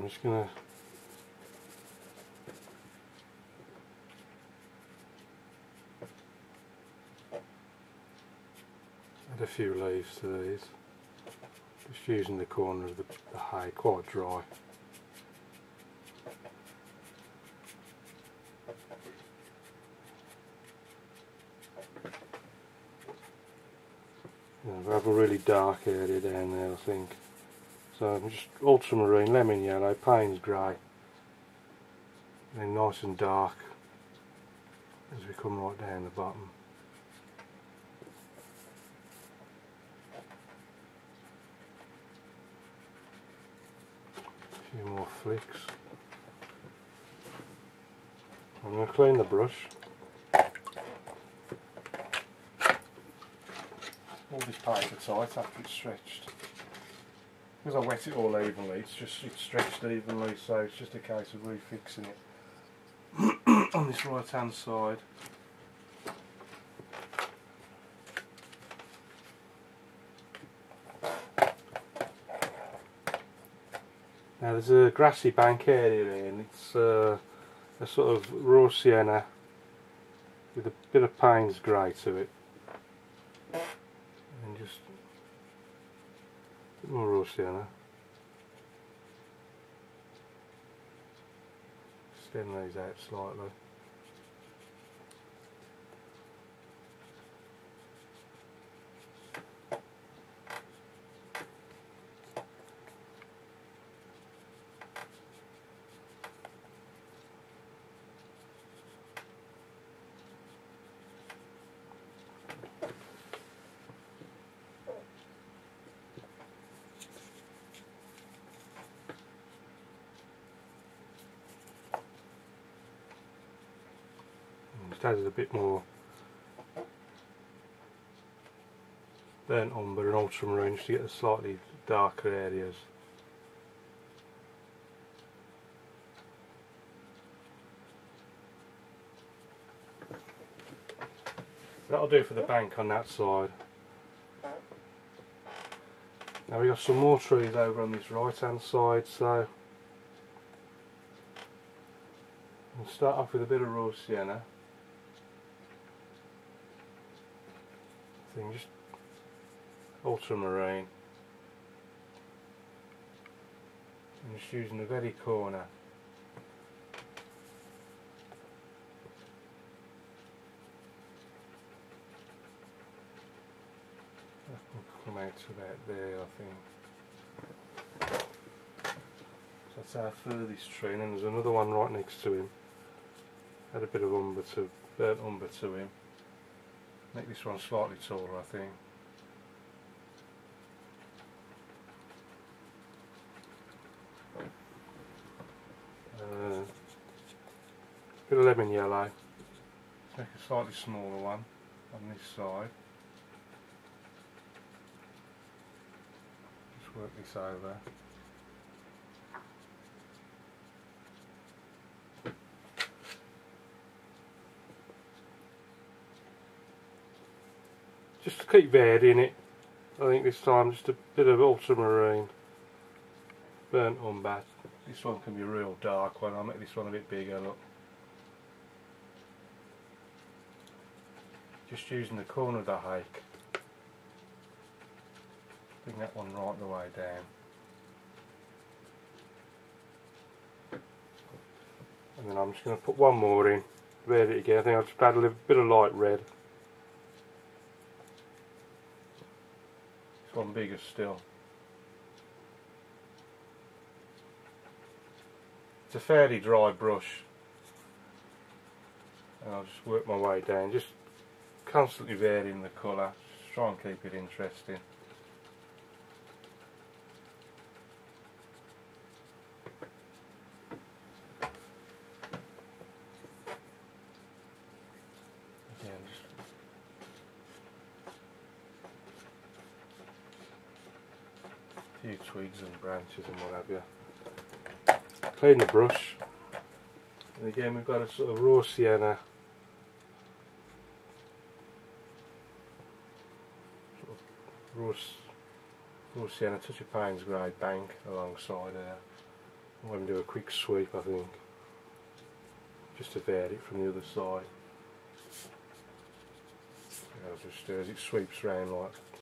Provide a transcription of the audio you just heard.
I'm just going to add a few leaves to these, just using the corner of the hay, quite dry. We have a really dark area down there, I think. So I'm just ultramarine, lemon yellow, Payne's grey, and then nice and dark as we come right down the bottom. A few more flicks. I'm going to clean the brush. Hold this paper tight after it's stretched. Because I wet it all evenly, it's stretched evenly, so it's just a case of refixing it on this right hand side. Now there's a grassy bank area here, and it's a sort of raw sienna with a bit of Payne's grey to it. And just a bit more raw sienna. Extend these out slightly. Just added a bit more burnt umber and ultramarine just to get the slightly darker areas. That'll do for the bank on that side. Now we've got some more trees over on this right hand side, so we'll start off with a bit of raw sienna. Just ultramarine, and just using the very corner. That will come out to about there, I think. So that's our furthest tree, and then there's another one right next to him. Add a bit of burnt umber to him. Make this one slightly taller, I think. Bit of lemon yellow. Make a slightly smaller one on this side. Just work this over. Just to keep varying it, I think this time just a bit of ultramarine, burnt umber. This one can be a real dark one. I'll make this one a bit bigger, look. Just using the corner of the hake. Bring that one right the way down. And then I'm just going to put one more in, vary it again. I think I'll just add a little bit of light red. One bigger still. It's a fairly dry brush, and I'll just work my way down, just constantly varying the colour, just try and keep it interesting. Again, just a few twigs and branches and what have you. Clean the brush, and again we've got a sort of raw sienna, raw sienna, touch of Payne's grey bank alongside there. I'm going to do a quick sweep, I think, just to vary it from the other side. I'll just as it sweeps round like